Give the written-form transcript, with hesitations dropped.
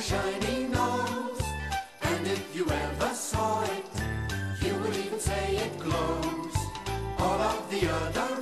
shiny nose, and if you ever saw it, you would even say it glows. All of the other